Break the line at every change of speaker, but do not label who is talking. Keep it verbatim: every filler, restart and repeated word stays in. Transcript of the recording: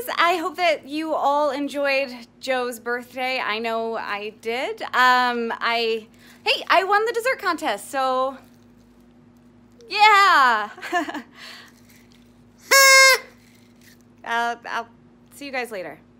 guys. I hope that you all enjoyed Joe's birthday. I know I did. Um, I, hey, I won the dessert contest, so yeah. uh, I'll see you guys later.